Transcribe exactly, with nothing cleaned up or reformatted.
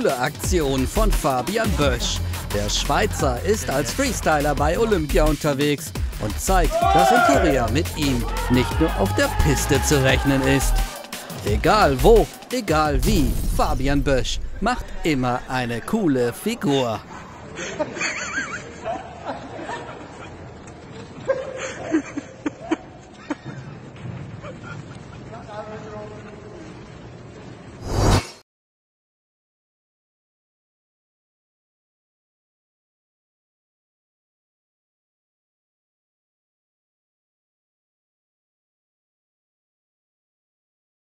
coole Aktion von Fabian Bösch. Der Schweizer ist als Freestyler bei Olympia unterwegs und zeigt, dass in Korea mit ihm nicht nur auf der Piste zu rechnen ist. Egal wo, egal wie, Fabian Bösch macht immer eine coole Figur.